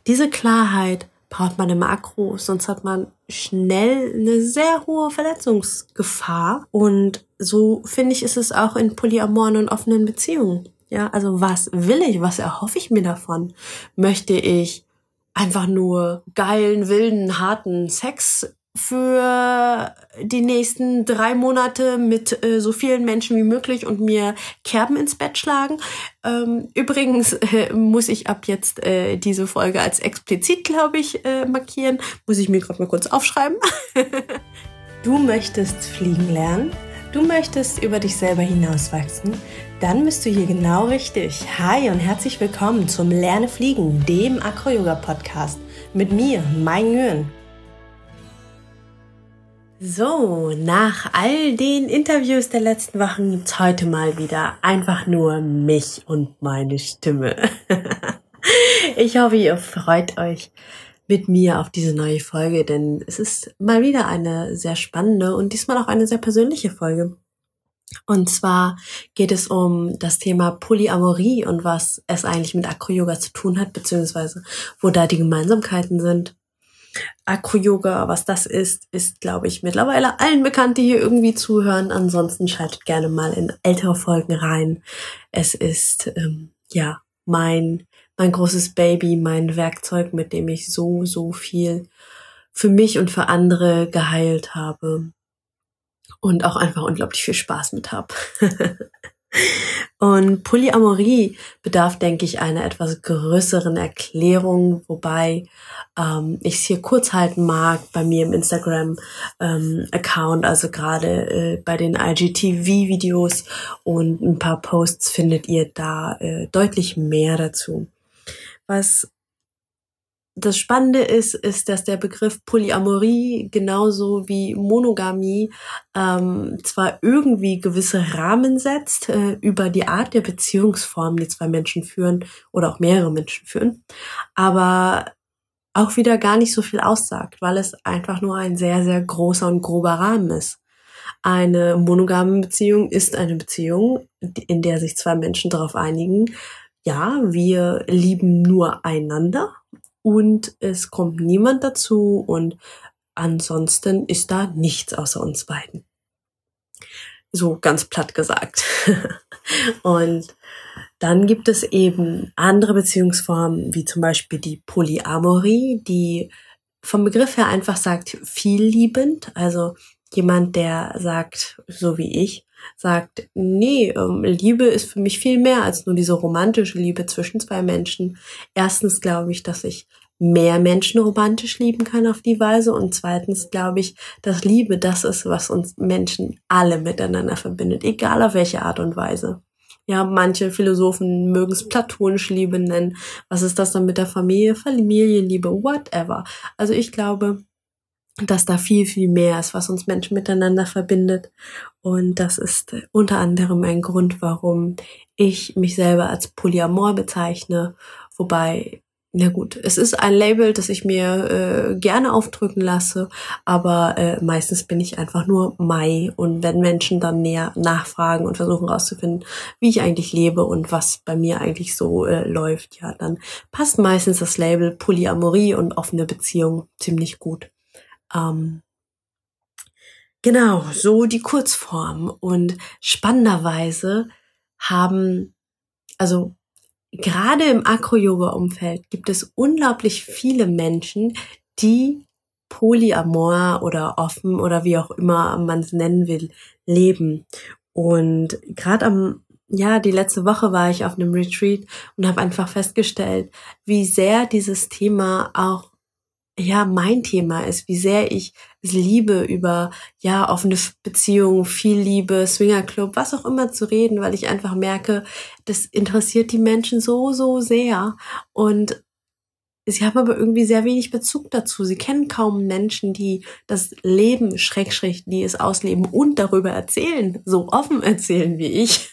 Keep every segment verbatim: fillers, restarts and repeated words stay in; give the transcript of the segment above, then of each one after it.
diese Klarheit braucht man im Akro, sonst hat man schnell eine sehr hohe Verletzungsgefahr. Und so finde ich, ist es auch in polyamoren und offenen Beziehungen. Ja, also was will ich? Was erhoffe ich mir davon? Möchte ich einfach nur geilen, wilden, harten Sex für die nächsten drei Monate mit äh, so vielen Menschen wie möglich und mir Kerben ins Bett schlagen? Ähm, übrigens äh, muss ich ab jetzt äh, diese Folge als explizit, glaube ich, äh, markieren. Muss ich mir gerade mal kurz aufschreiben. Du möchtest fliegen lernen? Du möchtest über dich selber hinauswachsen? Dann bist du hier genau richtig. Hi und herzlich willkommen zum Lerne Fliegen, dem Acro-Yoga-Podcast. Mit mir, Mai Nguyen. So, nach all den Interviews der letzten Wochen gibt's heute mal wieder einfach nur mich und meine Stimme. Ich hoffe, ihr freut euch mit mir auf diese neue Folge, denn es ist mal wieder eine sehr spannende und diesmal auch eine sehr persönliche Folge. Und zwar geht es um das Thema Polyamorie und was es eigentlich mit Acro-Yoga zu tun hat, beziehungsweise wo da die Gemeinsamkeiten sind. Acro-Yoga, was das ist, ist, glaube ich, mittlerweile allen bekannt, die hier irgendwie zuhören. Ansonsten schaltet gerne mal in ältere Folgen rein. Es ist, ähm, ja, mein, mein großes Baby, mein Werkzeug, mit dem ich so, so viel für mich und für andere geheilt habe und auch einfach unglaublich viel Spaß mit habe. Und Polyamorie bedarf, denke ich, einer etwas größeren Erklärung, wobei ähm, ich es hier kurz halten mag bei mir im Instagram-Account, ähm, also gerade äh, bei den I G T V-Videos und ein paar Posts findet ihr da äh, deutlich mehr dazu. Was das Spannende ist, ist, dass der Begriff Polyamorie genauso wie Monogamie ähm, zwar irgendwie gewisse Rahmen setzt äh, über die Art der Beziehungsform, die zwei Menschen führen oder auch mehrere Menschen führen, aber auch wieder gar nicht so viel aussagt, weil es einfach nur ein sehr, sehr großer und grober Rahmen ist. Eine monogame Beziehung ist eine Beziehung, in der sich zwei Menschen darauf einigen, ja, wir lieben nur einander, und es kommt niemand dazu und ansonsten ist da nichts außer uns beiden. So ganz platt gesagt. Und dann gibt es eben andere Beziehungsformen, wie zum Beispiel die Polyamorie, die vom Begriff her einfach sagt, vielliebend, also jemand, der sagt, so wie ich, sagt, nee, ähm, Liebe ist für mich viel mehr als nur diese romantische Liebe zwischen zwei Menschen. Erstens glaube ich, dass ich mehr Menschen romantisch lieben kann auf die Weise und zweitens glaube ich, dass Liebe das ist, was uns Menschen alle miteinander verbindet, egal auf welche Art und Weise. Ja, manche Philosophen mögen es platonische Liebe nennen. Was ist das dann mit der Familie? Familienliebe, whatever. Also ich glaube, dass da viel, viel mehr ist, was uns Menschen miteinander verbindet. Und das ist unter anderem ein Grund, warum ich mich selber als Polyamor bezeichne. Wobei, na gut, es ist ein Label, das ich mir äh, gerne aufdrücken lasse, aber äh, meistens bin ich einfach nur Mai. Und wenn Menschen dann näher nachfragen und versuchen herauszufinden, wie ich eigentlich lebe und was bei mir eigentlich so äh, läuft, ja, dann passt meistens das Label Polyamorie und offene Beziehung ziemlich gut. Ähm, genau, so die Kurzform. Und spannenderweise haben, also gerade im Acro-Yoga-Umfeld gibt es unglaublich viele Menschen, die polyamor oder offen oder wie auch immer man es nennen will, leben. Und gerade am, ja, die letzte Woche war ich auf einem Retreat und habe einfach festgestellt, wie sehr dieses Thema auch ja mein Thema ist, wie sehr ich es liebe, über ja offene Beziehungen, viel Liebe, Swingerclub, was auch immer zu reden, weil ich einfach merke, das interessiert die Menschen so, so sehr und sie haben aber irgendwie sehr wenig Bezug dazu. Sie kennen kaum Menschen, die das Leben, Schrägstrich, die es ausleben und darüber erzählen, so offen erzählen wie ich.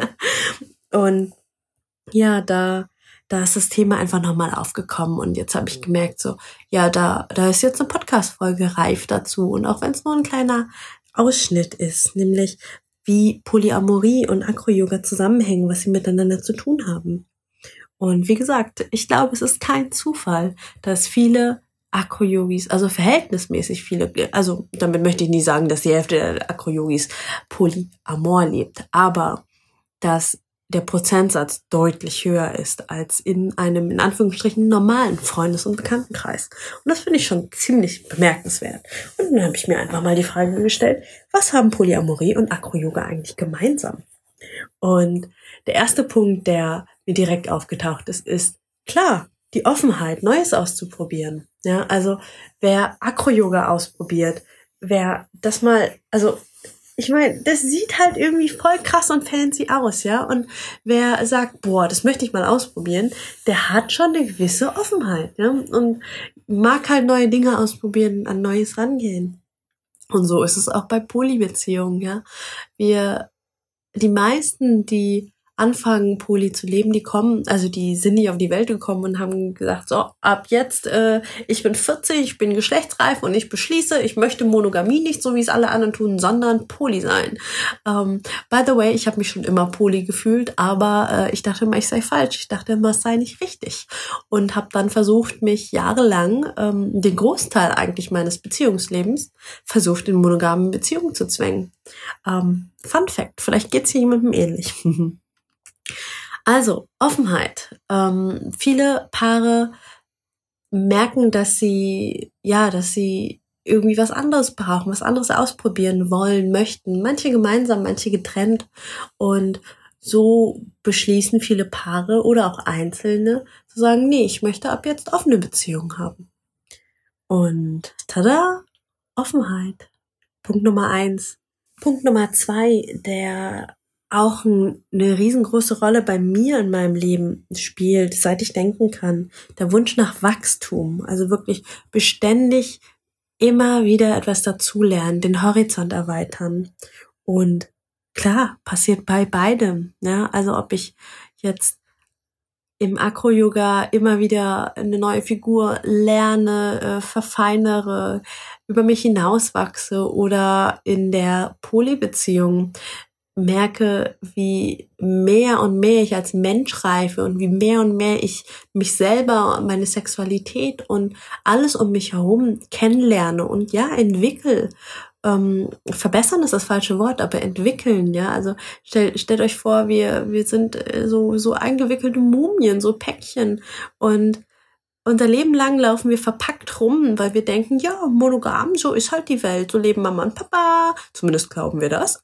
Und ja, da da ist das Thema einfach nochmal aufgekommen und jetzt habe ich gemerkt, so, ja, da da ist jetzt eine Podcast-Folge reif dazu und auch wenn es nur ein kleiner Ausschnitt ist, nämlich wie Polyamorie und Acro-Yoga zusammenhängen, was sie miteinander zu tun haben. Und wie gesagt, ich glaube, es ist kein Zufall, dass viele Acro-Yogis, also verhältnismäßig viele, also damit möchte ich nie sagen, dass die Hälfte der Acro-Yogis Polyamor lebt, aber dass der Prozentsatz deutlich höher ist als in einem, in Anführungsstrichen, normalen Freundes- und Bekanntenkreis. Und das finde ich schon ziemlich bemerkenswert. Und dann habe ich mir einfach mal die Frage gestellt, was haben Polyamorie und Acro-Yoga eigentlich gemeinsam? Und der erste Punkt, der mir direkt aufgetaucht ist, ist, klar, die Offenheit, Neues auszuprobieren. Ja, also wer Acro-Yoga ausprobiert, wer das mal, also ich meine, das sieht halt irgendwie voll krass und fancy aus, ja. Und wer sagt, boah, das möchte ich mal ausprobieren, der hat schon eine gewisse Offenheit, ja. Und mag halt neue Dinge ausprobieren, an Neues rangehen. Und so ist es auch bei Polybeziehungen, ja. Wir, die meisten, die anfangen, Poly zu leben, die kommen, also die sind nicht auf die Welt gekommen und haben gesagt, so, ab jetzt, äh, ich bin vierzig, ich bin geschlechtsreif und ich beschließe, ich möchte Monogamie nicht, so wie es alle anderen tun, sondern Poly sein. Ähm, by the way, ich habe mich schon immer Poly gefühlt, aber äh, ich dachte immer, ich sei falsch. Ich dachte immer, es sei nicht richtig. Und habe dann versucht, mich jahrelang, ähm, den Großteil eigentlich meines Beziehungslebens, versucht, in monogamen Beziehungen zu zwängen. Ähm, Fun Fact, vielleicht geht's hier jemandem ähnlich. Also, Offenheit. Ähm, viele Paare merken, dass sie, ja, dass sie irgendwie was anderes brauchen, was anderes ausprobieren wollen, möchten. Manche gemeinsam, manche getrennt. Und so beschließen viele Paare oder auch Einzelne zu sagen, nee, ich möchte ab jetzt offene Beziehungen haben. Und tada, Offenheit. Punkt Nummer eins. Punkt Nummer zwei, der auch eine riesengroße Rolle bei mir in meinem Leben spielt, seit ich denken kann. Der Wunsch nach Wachstum, also wirklich beständig immer wieder etwas dazulernen, den Horizont erweitern. Und klar, passiert bei beidem. Ja? Also ob ich jetzt im Acro-Yoga immer wieder eine neue Figur lerne, äh, verfeinere, über mich hinauswachse oder in der Polybeziehung merke, wie mehr und mehr ich als Mensch reife und wie mehr und mehr ich mich selber und meine Sexualität und alles um mich herum kennenlerne und ja, entwickle. Ähm, verbessern ist das falsche Wort, aber entwickeln, ja, also stellt, stellt euch vor, wir, wir sind so, so eingewickelte Mumien, so Päckchen und unser Leben lang laufen wir verpackt rum, weil wir denken, ja, monogam, so ist halt die Welt, so leben Mama und Papa, zumindest glauben wir das.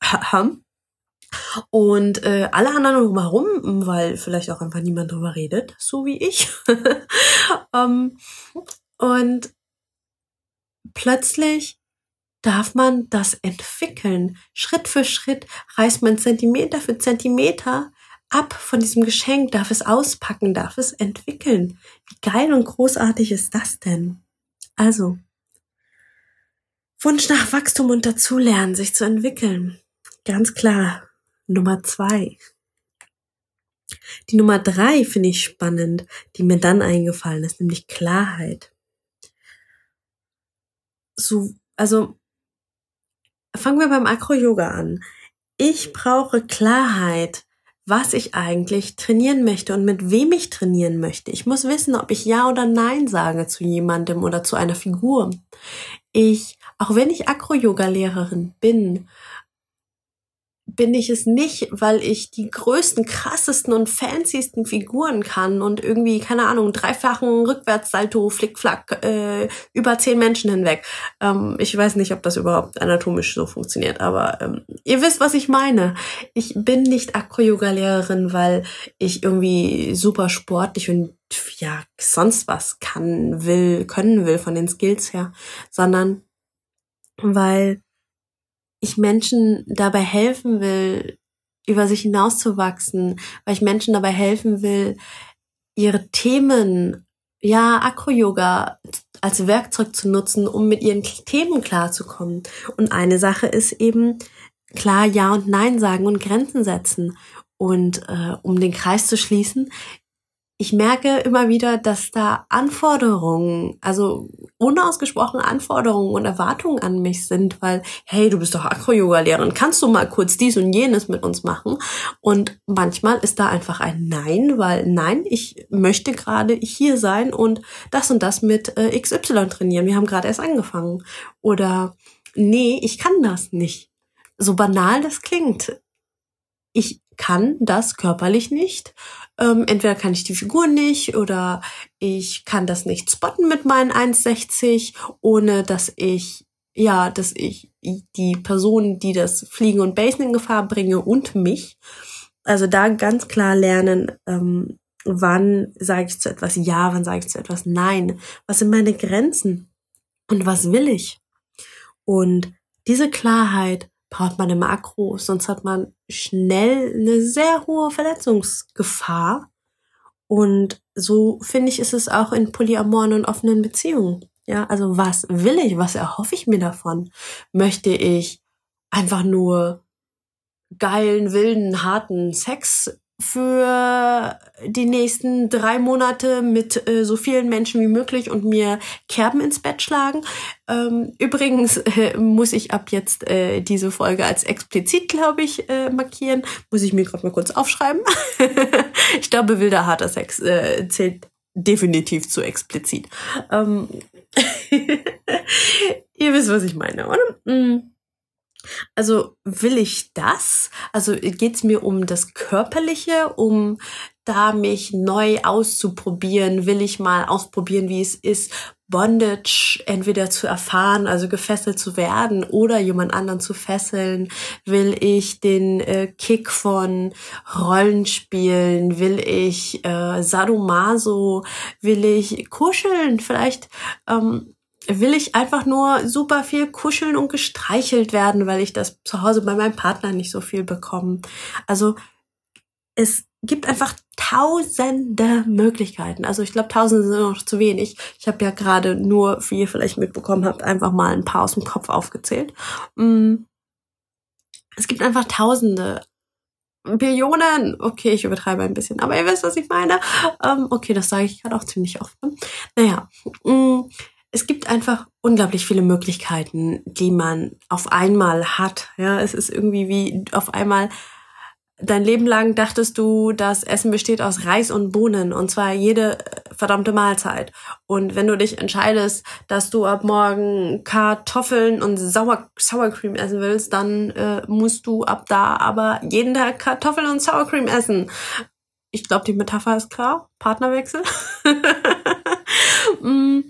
Und äh, alle anderen drumherum, weil vielleicht auch einfach niemand drüber redet, so wie ich. um, und plötzlich darf man das entwickeln. Schritt für Schritt reißt man Zentimeter für Zentimeter ab von diesem Geschenk, darf es auspacken, darf es entwickeln. Wie geil und großartig ist das denn? Also, Wunsch nach Wachstum und dazulernen, sich zu entwickeln. Ganz klar. Nummer zwei. Die Nummer drei finde ich spannend, die mir dann eingefallen ist, nämlich Klarheit. So, also fangen wir beim Acro-Yoga an. Ich brauche Klarheit, was ich eigentlich trainieren möchte und mit wem ich trainieren möchte. Ich muss wissen, ob ich Ja oder Nein sage zu jemandem oder zu einer Figur. Ich, auch wenn ich Acro-Yoga-Lehrerin bin, bin ich es nicht, weil ich die größten, krassesten und fancysten Figuren kann und irgendwie, keine Ahnung, dreifachen Rückwärtssalto, Flickflack, äh, über zehn Menschen hinweg. Ähm, ich weiß nicht, ob das überhaupt anatomisch so funktioniert, aber ähm, ihr wisst, was ich meine. Ich bin nicht Acro-Yoga-Lehrerin, weil ich irgendwie super sportlich und ja, sonst was kann, will, können will von den Skills her, sondern weil ich Menschen dabei helfen will, über sich hinauszuwachsen, weil ich Menschen dabei helfen will, ihre Themen, ja, Acro-Yoga als Werkzeug zu nutzen, um mit ihren Themen klarzukommen. Und eine Sache ist eben klar Ja und Nein sagen und Grenzen setzen. Und äh, um den Kreis zu schließen, ich merke immer wieder, dass da Anforderungen, also unausgesprochene Anforderungen und Erwartungen an mich sind, weil, hey, du bist doch Acro-Yoga-Lehrerin, kannst du mal kurz dies und jenes mit uns machen? Und manchmal ist da einfach ein Nein, weil nein, ich möchte gerade hier sein und das und das mit äh, X Y trainieren. Wir haben gerade erst angefangen. Oder nee, ich kann das nicht. So banal das klingt. Ich kann das körperlich nicht. Ähm, entweder kann ich die Figur nicht oder ich kann das nicht spotten mit meinen eins sechzig, ohne dass ich, ja, dass ich die Person, die das Fliegen und Basen in Gefahr bringe und mich. Also da ganz klar lernen, ähm, wann sage ich zu etwas Ja, wann sage ich zu etwas Nein. Was sind meine Grenzen und was will ich? Und diese Klarheit braucht man im Akro, sonst hat man schnell eine sehr hohe Verletzungsgefahr. Und so finde ich, ist es auch in polyamoren und offenen Beziehungen. Ja, also was will ich? Was erhoffe ich mir davon? Möchte ich einfach nur geilen, wilden, harten Sex für die nächsten drei Monate mit äh, so vielen Menschen wie möglich und mir Kerben ins Bett schlagen? Ähm, übrigens äh, muss ich ab jetzt äh, diese Folge als explizit, glaube ich, äh, markieren. Muss ich mir gerade mal kurz aufschreiben. Ich glaube, wilder, harter Sex äh, zählt definitiv zu explizit. Ähm Ihr wisst, was ich meine, oder? Mm. Also will ich das? Also geht's mir um das Körperliche, um da mich neu auszuprobieren? Will ich mal ausprobieren, wie es ist, Bondage entweder zu erfahren, also gefesselt zu werden oder jemand anderen zu fesseln? Will ich den äh, Kick von Rollenspielen? Will ich äh, Sadomaso? Will ich kuscheln? Vielleicht ähm, will ich einfach nur super viel kuscheln und gestreichelt werden, weil ich das zu Hause bei meinem Partner nicht so viel bekomme. Also es gibt einfach tausende Möglichkeiten. Also ich glaube, tausende sind noch zu wenig. Ich habe ja gerade nur, wie ihr vielleicht mitbekommen habt, einfach mal ein paar aus dem Kopf aufgezählt. Es gibt einfach tausende, Billionen, okay, ich übertreibe ein bisschen, aber ihr wisst, was ich meine. Okay, das sage ich gerade auch ziemlich oft. Naja, es gibt einfach unglaublich viele Möglichkeiten, die man auf einmal hat. Ja, es ist irgendwie wie auf einmal dein Leben lang dachtest du, das Essen besteht aus Reis und Bohnen und zwar jede verdammte Mahlzeit. Und wenn du dich entscheidest, dass du ab morgen Kartoffeln und Sauer Sour Cream essen willst, dann äh, musst du ab da aber jeden Tag Kartoffeln und Sour Cream essen. Ich glaube, die Metapher ist klar. Partnerwechsel. mm.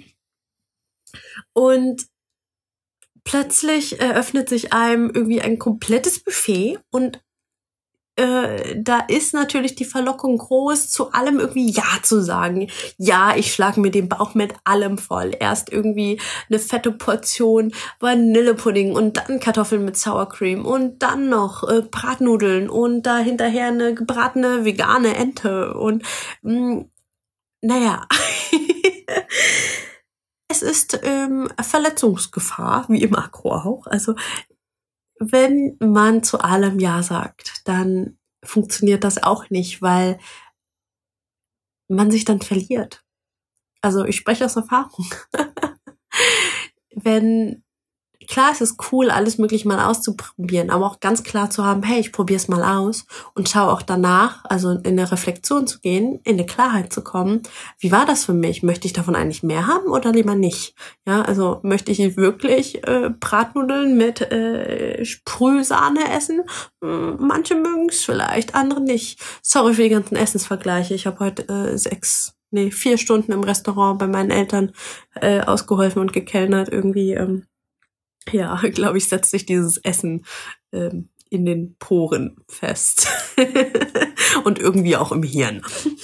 Und plötzlich eröffnet sich einem irgendwie ein komplettes Buffet und äh, da ist natürlich die Verlockung groß, zu allem irgendwie Ja zu sagen. Ja, ich schlage mir den Bauch mit allem voll. Erst irgendwie eine fette Portion Vanillepudding und dann Kartoffeln mit Sour Cream und dann noch äh, Bratnudeln und da hinterher eine gebratene vegane Ente und mh, naja... Es ist ähm, Verletzungsgefahr, wie im Akro auch. Also wenn man zu allem Ja sagt, dann funktioniert das auch nicht, weil man sich dann verliert. Also ich spreche aus Erfahrung. Wenn klar, es ist cool, alles möglich mal auszuprobieren, aber auch ganz klar zu haben, hey, ich probiere es mal aus und schaue auch danach, also in eine Reflexion zu gehen, in eine Klarheit zu kommen. Wie war das für mich? Möchte ich davon eigentlich mehr haben oder lieber nicht? Ja, also möchte ich wirklich äh, Bratnudeln mit äh, Sprühsahne essen? Hm, manche mögen es vielleicht, andere nicht. Sorry für die ganzen Essensvergleiche. Ich habe heute äh, sechs, nee, vier Stunden im Restaurant bei meinen Eltern äh, ausgeholfen und gekellnert irgendwie. Ähm, Ja, glaube ich, setzt sich dieses Essen ähm, in den Poren fest. Und irgendwie auch im Hirn.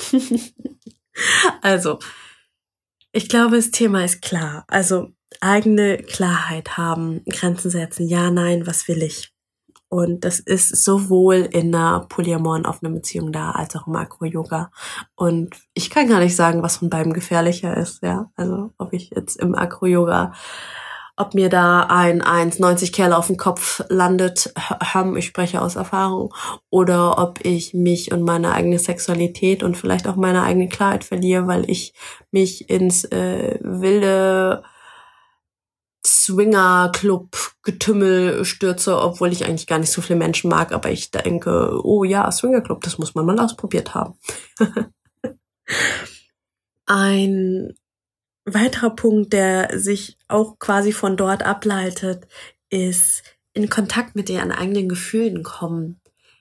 Also, ich glaube, das Thema ist klar. Also, eigene Klarheit haben, Grenzen setzen. Ja, nein, was will ich? Und das ist sowohl in einer polyamoren offenen Beziehung da, als auch im Acro-Yoga. Und ich kann gar nicht sagen, was von beiden gefährlicher ist. Ja, also, ob ich jetzt im Acro-Yoga ob mir da ein eins neunzig Kerl auf den Kopf landet, ich spreche aus Erfahrung, oder ob ich mich und meine eigene Sexualität und vielleicht auch meine eigene Klarheit verliere, weil ich mich ins äh, wilde Swinger-Club-Getümmel stürze, obwohl ich eigentlich gar nicht so viele Menschen mag, aber ich denke, oh ja, Swinger-Club, das muss man mal ausprobiert haben. Ein weiterer Punkt, der sich auch quasi von dort ableitet, ist in Kontakt mit ihren eigenen Gefühlen kommen.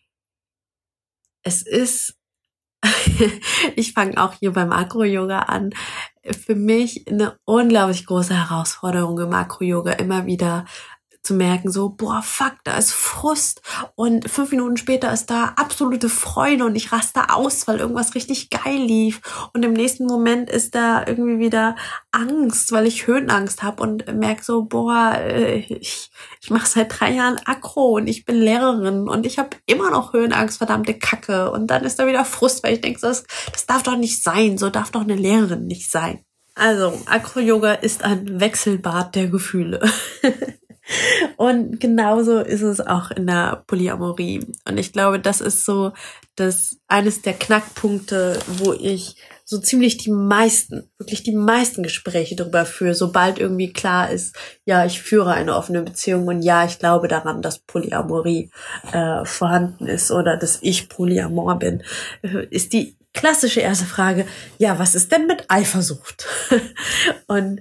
Es ist, ich fange auch hier beim Acro-Yoga an, für mich eine unglaublich große Herausforderung im Acro-Yoga, immer wieder zu merken, so, boah, fuck, da ist Frust und fünf Minuten später ist da absolute Freude und ich raste aus, weil irgendwas richtig geil lief und im nächsten Moment ist da irgendwie wieder Angst, weil ich Höhenangst habe und merke so, boah, ich, ich mache seit drei Jahren Acro und ich bin Lehrerin und ich habe immer noch Höhenangst, verdammte Kacke, und dann ist da wieder Frust, weil ich denke, so, das, das darf doch nicht sein, so darf doch eine Lehrerin nicht sein. Also, Acro-Yoga ist ein Wechselbad der Gefühle. Und genauso ist es auch in der Polyamorie. Und ich glaube, das ist so das eines der Knackpunkte, wo ich so ziemlich die meisten, wirklich die meisten Gespräche darüber führe, sobald irgendwie klar ist, ja, ich führe eine offene Beziehung und ja, ich glaube daran, dass Polyamorie äh, vorhanden ist oder dass ich Polyamor bin, ist die klassische erste Frage, ja, was ist denn mit Eifersucht? Und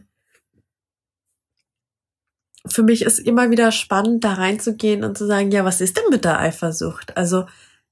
für mich ist immer wieder spannend, da reinzugehen und zu sagen, ja, was ist denn mit der Eifersucht? Also,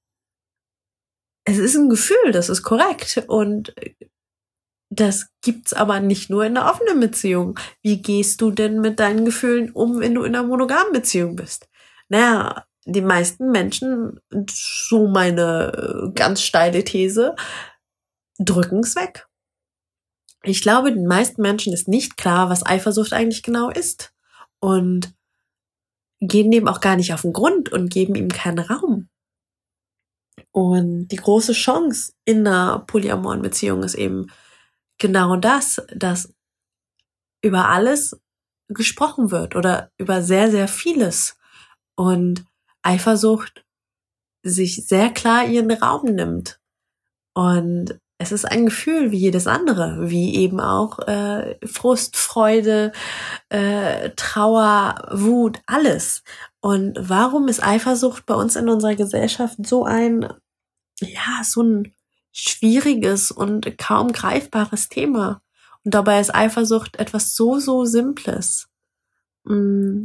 es ist ein Gefühl, das ist korrekt. Und das gibt's aber nicht nur in einer offenen Beziehung. Wie gehst du denn mit deinen Gefühlen um, wenn du in einer monogamen Beziehung bist? Naja, die meisten Menschen, so meine ganz steile These, drücken's weg. Ich glaube, den meisten Menschen ist nicht klar, was Eifersucht eigentlich genau ist. Und gehen dem auch gar nicht auf den Grund und geben ihm keinen Raum. Und die große Chance in einer polyamoren Beziehung ist eben genau das, dass über alles gesprochen wird oder über sehr, sehr vieles. Und Eifersucht sich sehr klar ihren Raum nimmt. Und es ist ein Gefühl wie jedes andere, wie eben auch äh, Frust, Freude, äh, Trauer, Wut, alles. Und warum ist Eifersucht bei uns in unserer Gesellschaft so ein, ja, so ein schwieriges und kaum greifbares Thema? Und dabei ist Eifersucht etwas so, so Simples. Mm.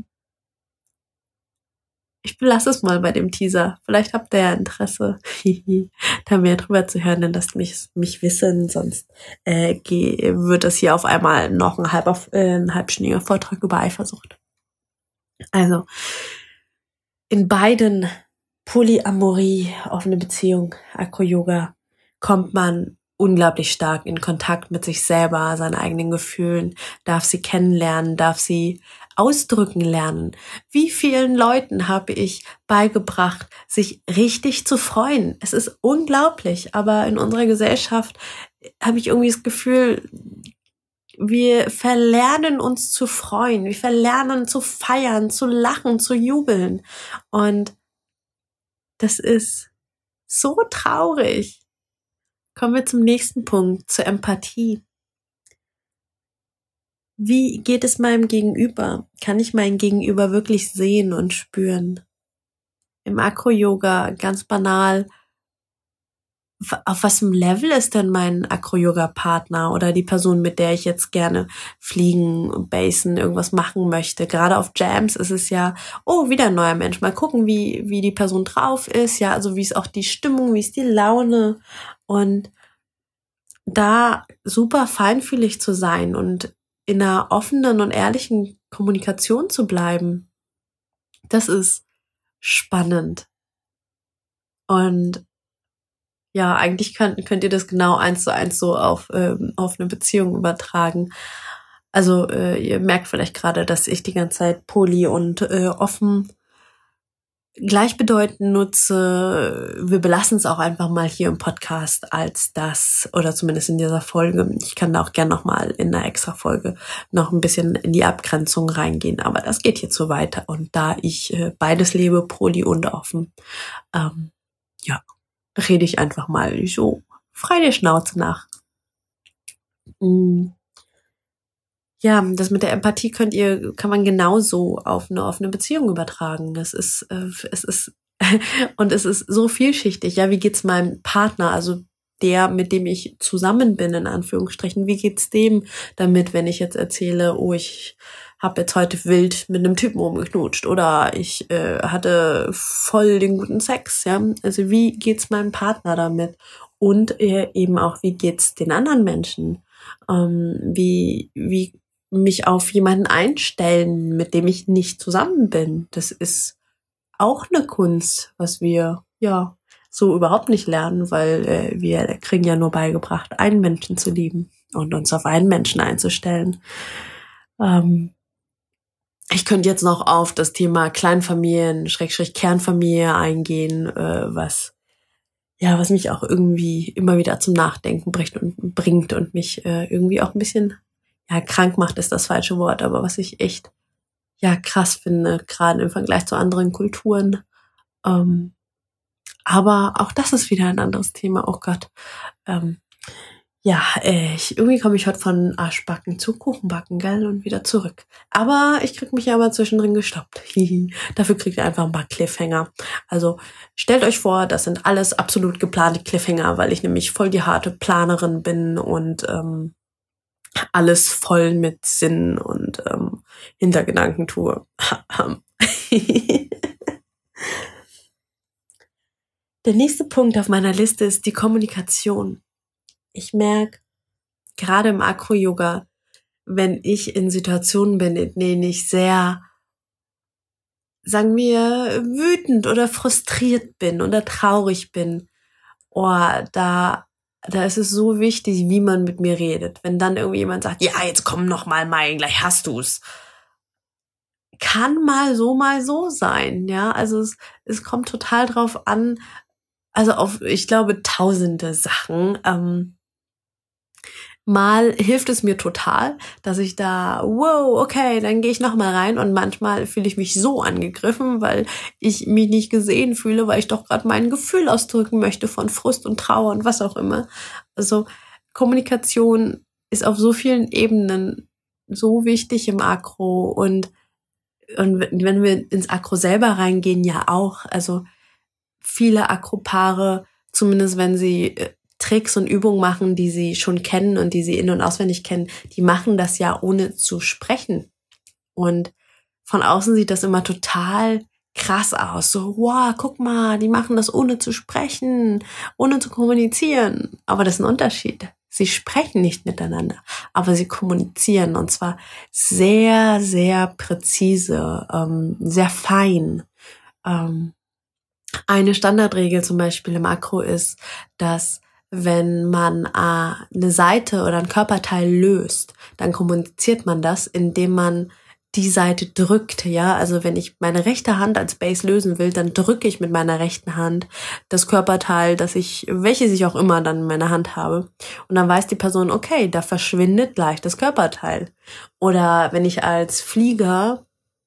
Ich belasse es mal bei dem Teaser. Vielleicht habt ihr ja Interesse, da mehr drüber zu hören, denn lasst mich, mich wissen, sonst äh, geh, wird das hier auf einmal noch ein, halber, äh, ein halbstündiger Vortrag über Eifersucht. Also, in beiden Polyamorie, offene Beziehung, Acro-Yoga, kommt man unglaublich stark in Kontakt mit sich selber, seinen eigenen Gefühlen, darf sie kennenlernen, darf sie ausdrücken lernen. Wie vielen Leuten habe ich beigebracht, sich richtig zu freuen? Es ist unglaublich, aber in unserer Gesellschaft habe ich irgendwie das Gefühl, wir verlernen uns zu freuen, wir verlernen zu feiern, zu lachen, zu jubeln. Und das ist so traurig. Kommen wir zum nächsten Punkt, zur Empathie. Wie geht es meinem Gegenüber? Kann ich mein Gegenüber wirklich sehen und spüren? Im Acro-Yoga ganz banal, auf was für einem Level ist denn mein Acro-Yoga-Partner oder die Person, mit der ich jetzt gerne fliegen, basen, irgendwas machen möchte? Gerade auf Jams ist es ja, oh, wieder ein neuer Mensch. Mal gucken, wie wie die Person drauf ist, ja, also wie ist auch die Stimmung, wie ist die Laune, und da super feinfühlig zu sein und in einer offenen und ehrlichen Kommunikation zu bleiben, das ist spannend. Und ja, eigentlich könnt, könnt ihr das genau eins zu eins so auf, ähm, auf eine Beziehung übertragen. Also äh, ihr merkt vielleicht gerade, dass ich die ganze Zeit poly und äh, offen gleichbedeutend nutze. Wir belassen es auch einfach mal hier im Podcast als das, oder zumindest in dieser Folge. Ich kann da auch gerne nochmal in einer extra Folge noch ein bisschen in die Abgrenzung reingehen, aber das geht hier so weiter. Und da ich äh, beides lebe, poly und offen, ähm, ja, rede ich einfach mal so frei der Schnauze nach. ja, das mit der Empathie könnt ihr, kann man genauso auf eine offene Beziehung übertragen. Es ist, äh, es ist, und es ist so vielschichtig. Ja, wie geht's meinem Partner, also der, mit dem ich zusammen bin, in Anführungsstrichen, wie geht's dem damit, wenn ich jetzt erzähle, oh, ich habe jetzt heute wild mit einem Typen rumgeknutscht oder ich äh, hatte voll den guten Sex, ja. Also wie geht's meinem Partner damit? Und äh, eben auch, wie geht's den anderen Menschen? Ähm, wie, wie mich auf jemanden einstellen, mit dem ich nicht zusammen bin. Das ist auch eine Kunst, was wir ja so überhaupt nicht lernen, weil äh, wir kriegen ja nur beigebracht, einen Menschen zu lieben und uns auf einen Menschen einzustellen. Ähm, ich könnte jetzt noch auf das Thema Kleinfamilien, Schrägstrich Kernfamilie eingehen, äh, was ja, was mich auch irgendwie immer wieder zum Nachdenken bringt und bringt und mich äh, irgendwie auch ein bisschen, ja, krank macht ist das falsche Wort, aber was ich echt, ja, krass finde, gerade im Vergleich zu anderen Kulturen. Ähm, aber auch das ist wieder ein anderes Thema, oh Gott. Ähm, ja, äh, ich, irgendwie komme ich heute von Arschbacken zu Kuchenbacken, gell, und wieder zurück. Aber ich krieg mich ja mal zwischendrin gestoppt. Dafür kriegt ihr einfach ein paar Cliffhanger. Also stellt euch vor, das sind alles absolut geplante Cliffhanger, weil ich nämlich voll die harte Planerin bin und ähm, alles voll mit Sinn und ähm, Hintergedanken tue. Der nächste Punkt auf meiner Liste ist die Kommunikation. Ich merke, gerade im Acro-Yoga, wenn ich in Situationen bin, in denen ich sehr, sagen wir, wütend oder frustriert bin oder traurig bin, oh, da, da ist es so wichtig, wie man mit mir redet. Wenn dann irgendwie jemand sagt, ja, jetzt komm noch mal, Mai, gleich hast du's. Kann mal so, mal so sein, ja. Also es, es kommt total drauf an, also auf, ich glaube, tausende Sachen. Ähm, Mal hilft es mir total, dass ich da, wow, okay, dann gehe ich nochmal rein und manchmal fühle ich mich so angegriffen, weil ich mich nicht gesehen fühle, weil ich doch gerade mein Gefühl ausdrücken möchte von Frust und Trauer und was auch immer. Also Kommunikation ist auf so vielen Ebenen so wichtig im Akro und, und wenn wir ins Akro selber reingehen, ja auch, also viele Akropaare, zumindest wenn sie Tricks und Übungen machen, die sie schon kennen und die sie in- und auswendig kennen, die machen das ja ohne zu sprechen. Und von außen sieht das immer total krass aus. So, wow, guck mal, die machen das ohne zu sprechen, ohne zu kommunizieren. Aber das ist ein Unterschied. Sie sprechen nicht miteinander, aber sie kommunizieren und zwar sehr, sehr präzise, ähm, sehr fein. Ähm, eine Standardregel zum Beispiel im Akro ist, dass wenn man äh, eine Seite oder ein Körperteil löst, dann kommuniziert man das, indem man die Seite drückt, ja. Also wenn ich meine rechte Hand als Base lösen will, dann drücke ich mit meiner rechten Hand das Körperteil, das ich, welches ich auch immer dann in meiner Hand habe. Und dann weiß die Person, okay, da verschwindet gleich das Körperteil. Oder wenn ich als Flieger,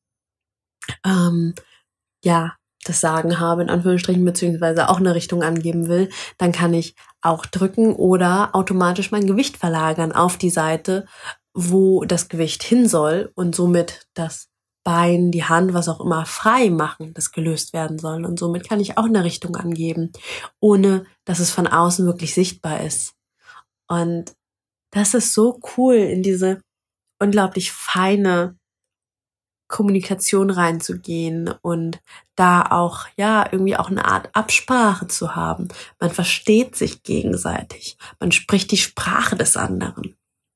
ähm, ja, das Sagen habe, in Anführungsstrichen, beziehungsweise auch eine Richtung angeben will, dann kann ich auch drücken oder automatisch mein Gewicht verlagern auf die Seite, wo das Gewicht hin soll und somit das Bein, die Hand, was auch immer frei machen, das gelöst werden soll. Und somit kann ich auch eine Richtung angeben, ohne dass es von außen wirklich sichtbar ist. Und das ist so cool, in diese unglaublich feine Kommunikation reinzugehen und da auch, ja, irgendwie auch eine Art Absprache zu haben. Man versteht sich gegenseitig. Man spricht die Sprache des anderen.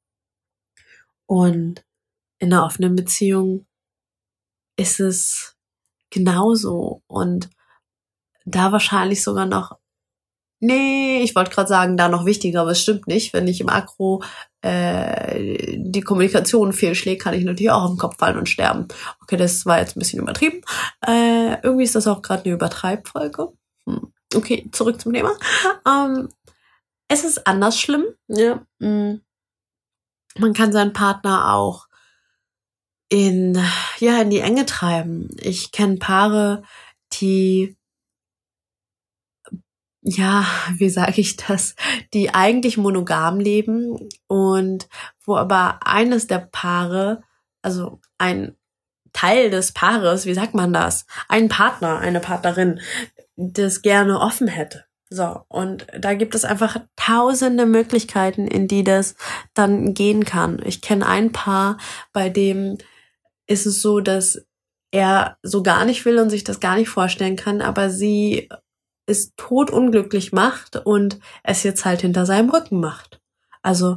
Und in einer offenen Beziehung ist es genauso. Und da wahrscheinlich sogar noch, nee, ich wollte gerade sagen, da noch wichtiger, aber es stimmt nicht. Wenn ich im Akro äh, die Kommunikation fehlschlägt, kann ich natürlich auch auf den Kopf fallen und sterben. Okay, das war jetzt ein bisschen übertrieben. Äh, irgendwie ist das auch gerade eine Übertreibfolge. Hm. Okay, zurück zum Thema. Ähm, es ist anders schlimm. Ja. Man kann seinen Partner auch in, ja, in die Enge treiben. Ich kenne Paare, die ja, wie sage ich das, die eigentlich monogam leben und wo aber eines der Paare, also ein Teil des Paares, wie sagt man das, ein Partner, eine Partnerin, das gerne offen hätte. So, und da gibt es einfach tausende Möglichkeiten, in die das dann gehen kann. Ich kenne ein Paar, bei dem ist es so, dass er so gar nicht will und sich das gar nicht vorstellen kann, aber sie es totunglücklich macht und es jetzt halt hinter seinem Rücken macht. Also,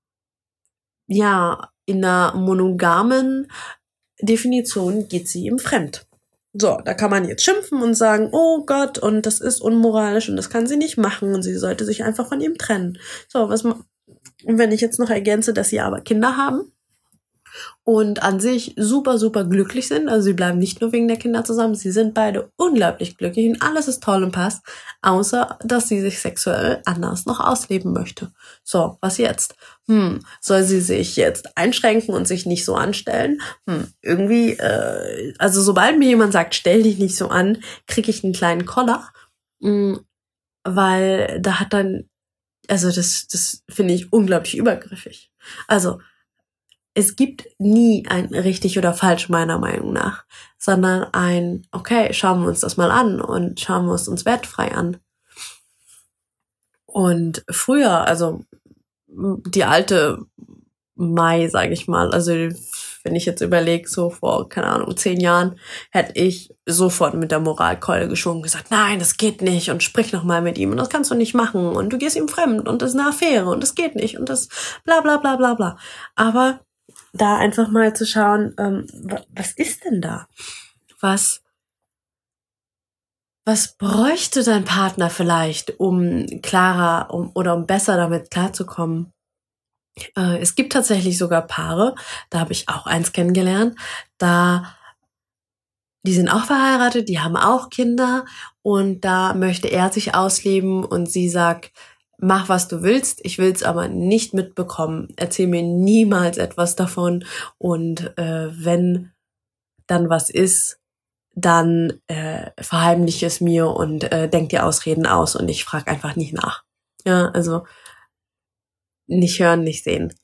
ja, in einer monogamen Definition geht sie ihm fremd. So, da kann man jetzt schimpfen und sagen, oh Gott, und das ist unmoralisch und das kann sie nicht machen und sie sollte sich einfach von ihm trennen. So, was, und wenn ich jetzt noch ergänze, dass sie aber Kinder haben und an sich super, super glücklich sind, also sie bleiben nicht nur wegen der Kinder zusammen, sie sind beide unglaublich glücklich und alles ist toll und passt, außer, dass sie sich sexuell anders noch ausleben möchte. So, was jetzt? Hm, soll sie sich jetzt einschränken und sich nicht so anstellen? Hm, irgendwie, äh, also sobald mir jemand sagt, stell dich nicht so an, kriege ich einen kleinen Koller, hm, weil da hat dann, also das, das finde ich unglaublich übergriffig. Also, es gibt nie ein richtig oder falsch, meiner Meinung nach, sondern ein, okay, schauen wir uns das mal an und schauen wir es uns wertfrei an. Und früher, also die alte Mai, sage ich mal, also wenn ich jetzt überlege, so vor, keine Ahnung, zehn Jahren, hätte ich sofort mit der Moralkeule geschwungen und gesagt, nein, das geht nicht und sprich noch mal mit ihm und das kannst du nicht machen und du gehst ihm fremd und das ist eine Affäre und das geht nicht und das bla bla bla bla bla. Aber da einfach mal zu schauen, ähm, was ist denn da? Was, was bräuchte dein Partner vielleicht, um klarer um, oder um besser damit klarzukommen? Äh, es gibt tatsächlich sogar Paare, da habe ich auch eins kennengelernt, da die sind auch verheiratet, die haben auch Kinder und da möchte er sich ausleben und sie sagt, mach, was du willst, ich will es aber nicht mitbekommen. Erzähl mir niemals etwas davon und äh, wenn dann was ist, dann äh, verheimliche es mir und äh, denk dir Ausreden aus und ich frage einfach nicht nach. Ja, also nicht hören, nicht sehen.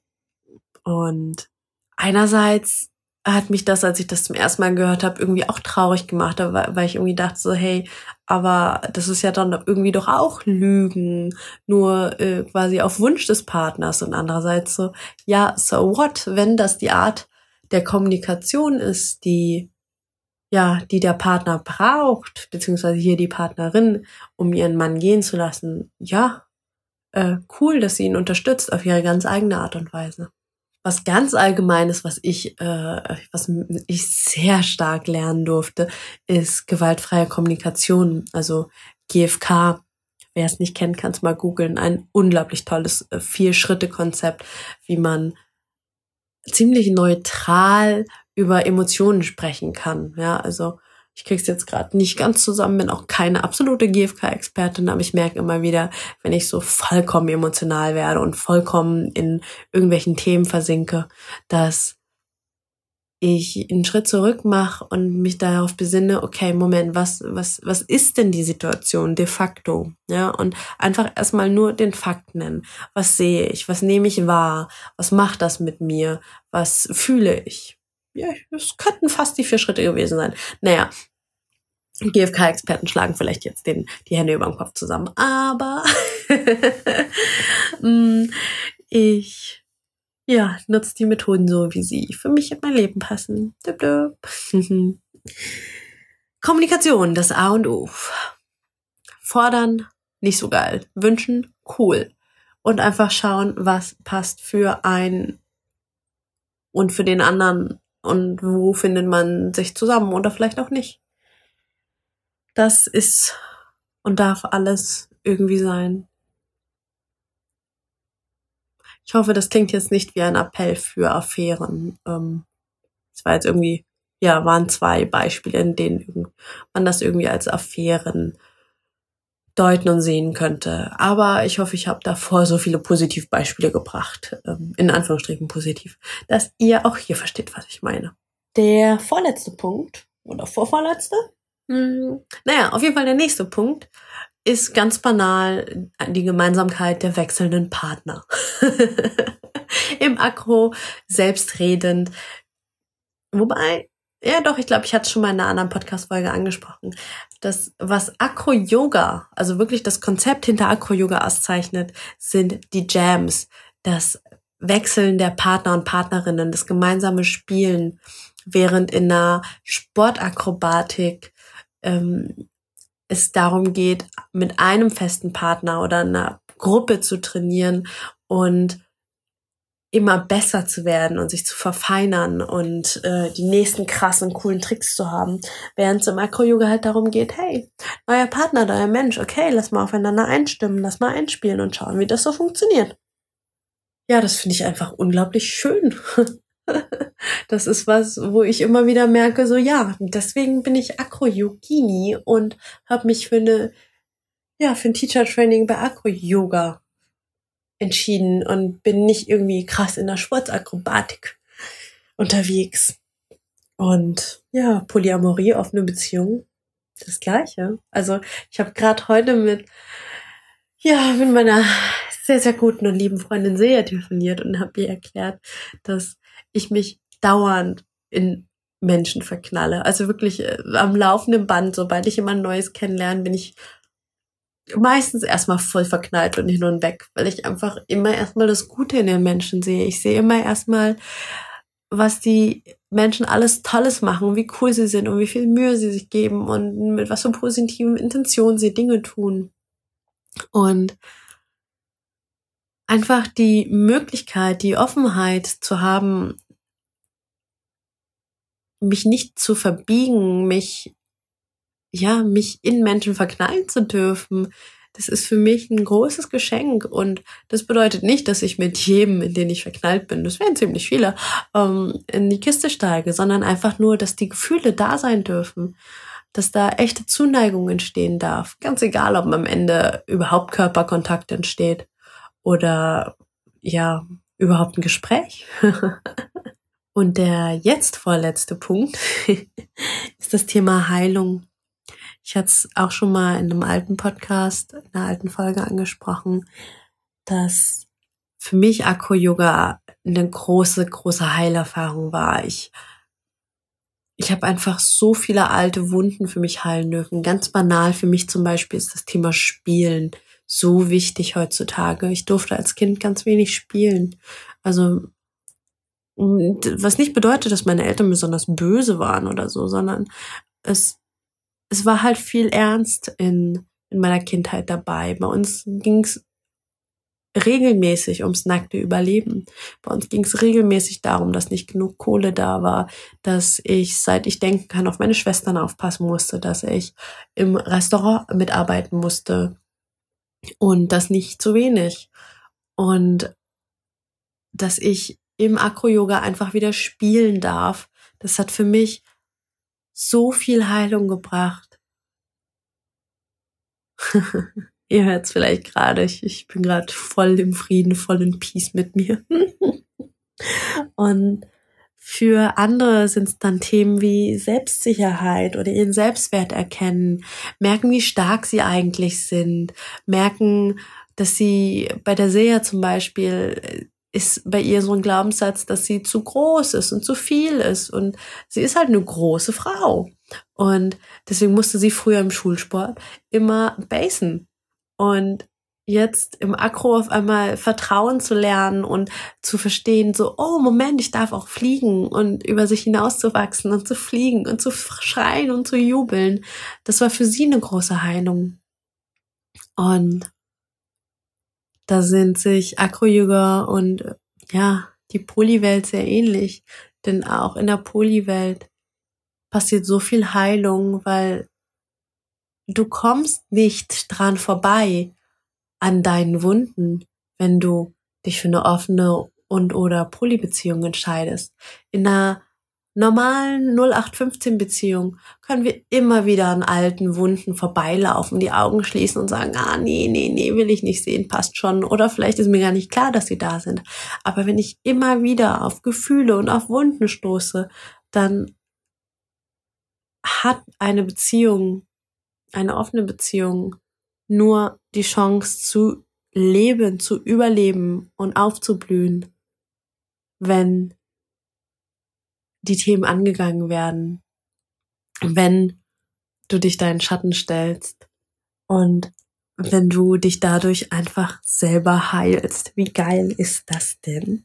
Und einerseits hat mich das, als ich das zum ersten Mal gehört habe, irgendwie auch traurig gemacht, weil ich irgendwie dachte so, hey, aber das ist ja dann irgendwie doch auch Lügen, nur äh, quasi auf Wunsch des Partners und andererseits so, ja, so what, wenn das die Art der Kommunikation ist, die ja, die der Partner braucht, beziehungsweise hier die Partnerin, um ihren Mann gehen zu lassen, ja, äh, cool, dass sie ihn unterstützt auf ihre ganz eigene Art und Weise. Was ganz Allgemeines, was ich, äh, was ich sehr stark lernen durfte, ist gewaltfreie Kommunikation, also G F K. Wer es nicht kennt, kann es mal googeln. Ein unglaublich tolles äh, Vier-Schritte-Konzept, wie man ziemlich neutral über Emotionen sprechen kann. Ja, also ich krieg's jetzt gerade nicht ganz zusammen, bin auch keine absolute G F K-Expertin, aber ich merke immer wieder, wenn ich so vollkommen emotional werde und vollkommen in irgendwelchen Themen versinke, dass ich einen Schritt zurück mache und mich darauf besinne, okay, Moment, was, was, was ist denn die Situation de facto? Ja, und einfach erstmal nur den Fakt nennen. Was sehe ich? Was nehme ich wahr? Was macht das mit mir? Was fühle ich? Ja, es könnten fast die vier Schritte gewesen sein. Naja, G F K-Experten schlagen vielleicht jetzt den, die Hände über dem Kopf zusammen, aber ich ja, nutze die Methoden so, wie sie für mich in mein Leben passen. Kommunikation, das A und O. Fordern, nicht so geil. Wünschen, cool. Und einfach schauen, was passt für einen und für den anderen und wo findet man sich zusammen oder vielleicht auch nicht. Das ist und darf alles irgendwie sein. Ich hoffe, das klingt jetzt nicht wie ein Appell für Affären. Ähm, es war jetzt irgendwie, ja, waren zwei Beispiele, in denen man das irgendwie als Affären deuten und sehen könnte. Aber ich hoffe, ich habe davor so viele Positivbeispiele gebracht, ähm, in Anführungsstrichen positiv, dass ihr auch hier versteht, was ich meine. Der vorletzte Punkt, oder vorvorletzte? Hm, naja, auf jeden Fall der nächste Punkt ist ganz banal die Gemeinsamkeit der wechselnden Partner. Im Akro selbstredend. Wobei, ja doch, ich glaube, ich hatte es schon mal in einer anderen Podcast-Folge angesprochen. Das, was Akro-Yoga, also wirklich das Konzept hinter Akro-Yoga auszeichnet, sind die Jams, das Wechseln der Partner und Partnerinnen, das gemeinsame Spielen, während in einer Sportakrobatik ähm, es darum geht, mit einem festen Partner oder einer Gruppe zu trainieren und immer besser zu werden und sich zu verfeinern und äh, die nächsten krassen, coolen Tricks zu haben. Während es im Akro-Yoga halt darum geht, hey, neuer Partner, neuer Mensch, okay, lass mal aufeinander einstimmen, lass mal einspielen und schauen, wie das so funktioniert. Ja, das finde ich einfach unglaublich schön. Das ist was, wo ich immer wieder merke, so ja, deswegen bin ich Akro-Yogini und habe mich für eine, ja, für ein Teacher-Training bei Akro-Yoga entschieden und bin nicht irgendwie krass in der Sportakrobatik unterwegs. Und ja, Polyamorie, offene Beziehung, das Gleiche. Also ich habe gerade heute mit, ja, mit meiner sehr, sehr guten und lieben Freundin Seja telefoniert und habe ihr erklärt, dass ich mich dauernd in Menschen verknalle. Also wirklich äh, am laufenden Band, sobald ich jemand Neues kennenlerne, bin ich meistens erstmal voll verknallt und hin und weg, weil ich einfach immer erstmal das Gute in den Menschen sehe. Ich sehe immer erstmal, was die Menschen alles Tolles machen, wie cool sie sind und wie viel Mühe sie sich geben und mit was für positiven Intentionen sie Dinge tun. Und einfach die Möglichkeit, die Offenheit zu haben, mich nicht zu verbiegen, mich, ja, mich in Menschen verknallen zu dürfen, das ist für mich ein großes Geschenk. Und das bedeutet nicht, dass ich mit jedem, in den ich verknallt bin, das wären ziemlich viele, ähm, in die Kiste steige, sondern einfach nur, dass die Gefühle da sein dürfen, dass da echte Zuneigung entstehen darf. Ganz egal, ob am Ende überhaupt Körperkontakt entsteht oder, ja, überhaupt ein Gespräch. Und der jetzt vorletzte Punkt ist das Thema Heilung. Ich hatte es auch schon mal in einem alten Podcast, in einer alten Folge angesprochen, dass für mich Akro-Yoga eine große, große Heilerfahrung war. Ich, ich habe einfach so viele alte Wunden für mich heilen dürfen. Ganz banal für mich zum Beispiel ist das Thema Spielen so wichtig heutzutage. Ich durfte als Kind ganz wenig spielen. Also was nicht bedeutet, dass meine Eltern besonders böse waren oder so, sondern es, es war halt viel Ernst in, in meiner Kindheit dabei. Bei uns ging es regelmäßig ums nackte Überleben. Bei uns ging es regelmäßig darum, dass nicht genug Kohle da war, dass ich, seit ich denken kann, auf meine Schwestern aufpassen musste, dass ich im Restaurant mitarbeiten musste und das nicht zu wenig. Und dass ich im Akro-Yoga einfach wieder spielen darf. Das hat für mich so viel Heilung gebracht. Ihr hört es vielleicht gerade, ich, ich bin gerade voll im Frieden, voll in Peace mit mir. Und für andere sind es dann Themen wie Selbstsicherheit oder ihren Selbstwert erkennen, merken, wie stark sie eigentlich sind, merken, dass sie bei der Seja zum Beispiel ist bei ihr so ein Glaubenssatz, dass sie zu groß ist und zu viel ist. Und sie ist halt eine große Frau. Und deswegen musste sie früher im Schulsport immer basen. Und jetzt im Akro auf einmal Vertrauen zu lernen und zu verstehen, so, oh Moment, ich darf auch fliegen und über sich hinauszuwachsen und zu fliegen und zu schreien und zu jubeln. Das war für sie eine große Heilung. Und da sind sich Akro-Yoga und ja, die Poly-Welt sehr ähnlich. Denn auch in der Poly-Welt passiert so viel Heilung, weil du kommst nicht dran vorbei an deinen Wunden, wenn du dich für eine offene und oder Poly-Beziehung entscheidest. In einer normalen null acht fünfzehn Beziehung können wir immer wieder an alten Wunden vorbeilaufen, die Augen schließen und sagen, ah, nee, nee, nee, will ich nicht sehen, passt schon. Oder vielleicht ist mir gar nicht klar, dass sie da sind. Aber wenn ich immer wieder auf Gefühle und auf Wunden stoße, dann hat eine Beziehung, eine offene Beziehung nur die Chance zu leben, zu überleben und aufzublühen, wenn die Themen angegangen werden, wenn du dich deinen Schatten stellst und wenn du dich dadurch einfach selber heilst. Wie geil ist das denn?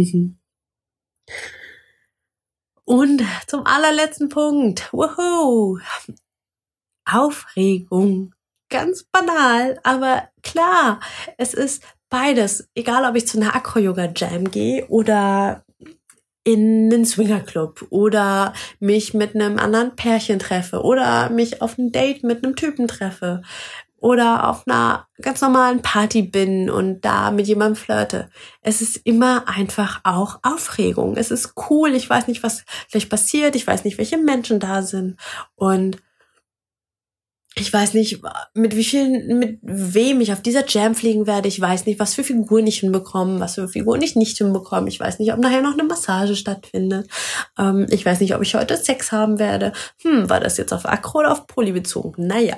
Und zum allerletzten Punkt. Woohoo! Aufregung. Ganz banal, aber klar, es ist beides. Egal, ob ich zu einer Acro-Yoga-Jam gehe oder in einen Swingerclub oder mich mit einem anderen Pärchen treffe oder mich auf ein Date mit einem Typen treffe oder auf einer ganz normalen Party bin und da mit jemandem flirte. Es ist immer einfach auch Aufregung. Es ist cool. Ich weiß nicht, was gleich passiert. Ich weiß nicht, welche Menschen da sind. Und ich weiß nicht, mit wie vielen, mit wem ich auf dieser Jam fliegen werde. Ich weiß nicht, was für Figuren ich hinbekomme, was für Figuren ich nicht hinbekomme. Ich weiß nicht, ob nachher noch eine Massage stattfindet. Ähm, ich weiß nicht, ob ich heute Sex haben werde. Hm, war das jetzt auf Acro oder auf Poly bezogen? Naja.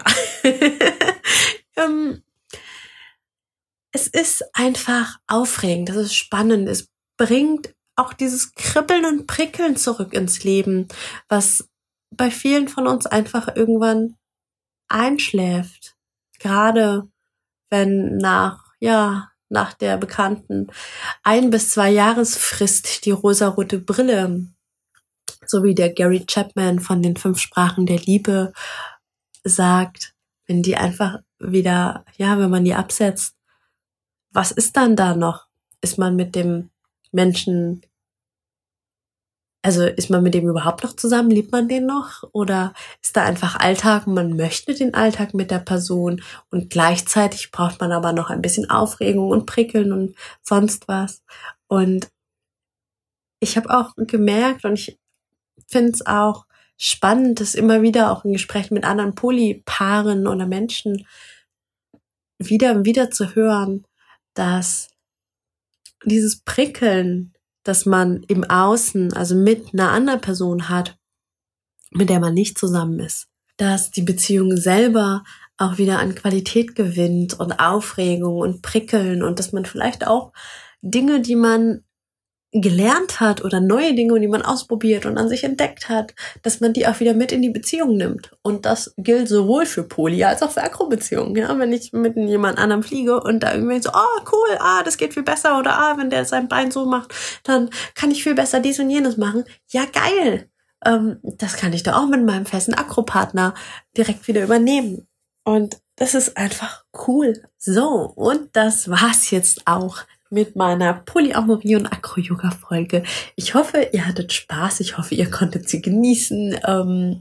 ähm, es ist einfach aufregend. Das ist spannend. Es bringt auch dieses Kribbeln und Prickeln zurück ins Leben, was bei vielen von uns einfach irgendwann einschläft, gerade wenn nach, ja, nach der bekannten ein- bis zwei Jahresfrist die rosarote Brille, so wie der Gary Chapman von den fünf Sprachen der Liebe sagt, wenn die einfach wieder, ja, wenn man die absetzt, was ist dann da noch? Ist man mit dem Menschen Also ist man mit dem überhaupt noch zusammen? Liebt man den noch? Oder ist da einfach Alltag und man möchte den Alltag mit der Person und gleichzeitig braucht man aber noch ein bisschen Aufregung und Prickeln und sonst was? Und ich habe auch gemerkt und ich finde es auch spannend, das immer wieder auch in Gesprächen mit anderen Polypaaren oder Menschen wieder und wieder zu hören, dass dieses Prickeln, dass man im Außen, also mit einer anderen Person hat, mit der man nicht zusammen ist, dass die Beziehung selber auch wieder an Qualität gewinnt und Aufregung und Prickeln und dass man vielleicht auch Dinge, die man gelernt hat oder neue Dinge, die man ausprobiert und an sich entdeckt hat, dass man die auch wieder mit in die Beziehung nimmt. Und das gilt sowohl für Poly als auch für Akro-Beziehungen. Ja, wenn ich mit jemand anderem fliege und da irgendwie so, oh cool, ah, das geht viel besser oder ah, wenn der sein Bein so macht, dann kann ich viel besser dies und jenes machen. Ja, geil. Ähm, das kann ich da auch mit meinem festen Akro-Partner direkt wieder übernehmen. Und das ist einfach cool. So, und das war's jetzt auch mit meiner Polyamorie- und Acro-Yoga-Folge. Ich hoffe, ihr hattet Spaß. Ich hoffe, ihr konntet sie genießen. Ähm,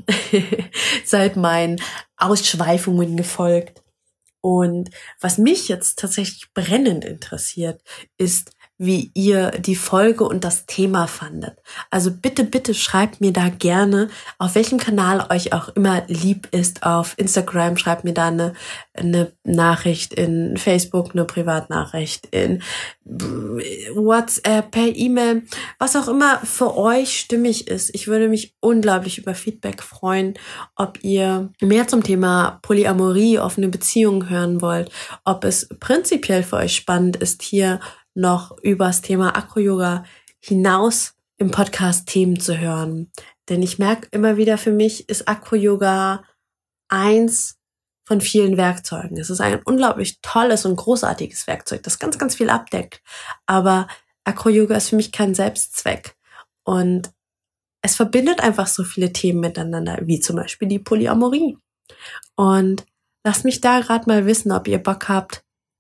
seid meinen Ausschweifungen gefolgt. Und was mich jetzt tatsächlich brennend interessiert, ist, wie ihr die Folge und das Thema fandet. Also bitte, bitte schreibt mir da gerne, auf welchem Kanal euch auch immer lieb ist. Auf Instagram schreibt mir da eine, eine Nachricht, in Facebook eine Privatnachricht, in WhatsApp, per E-Mail, was auch immer für euch stimmig ist. Ich würde mich unglaublich über Feedback freuen, ob ihr mehr zum Thema Polyamorie, offene Beziehungen hören wollt, ob es prinzipiell für euch spannend ist, hier noch übers Thema Acro-Yoga hinaus im Podcast Themen zu hören. Denn ich merke immer wieder, für mich ist Acro-Yoga eins von vielen Werkzeugen. Es ist ein unglaublich tolles und großartiges Werkzeug, das ganz, ganz viel abdeckt. Aber Acro-Yoga ist für mich kein Selbstzweck. Und es verbindet einfach so viele Themen miteinander, wie zum Beispiel die Polyamorie. Und lasst mich da gerade mal wissen, ob ihr Bock habt,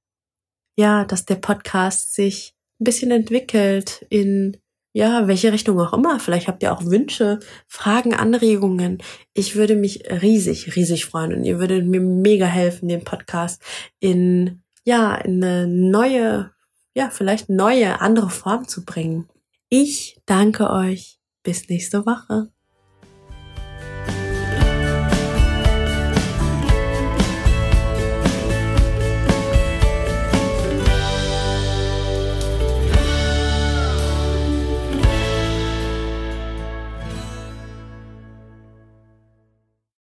ja, dass der Podcast sich ein bisschen entwickelt in, ja, welche Richtung auch immer. Vielleicht habt ihr auch Wünsche, Fragen, Anregungen. Ich würde mich riesig, riesig freuen und ihr würdet mir mega helfen, den Podcast in, ja, in eine neue, ja, vielleicht neue, andere Form zu bringen. Ich danke euch. Bis nächste Woche.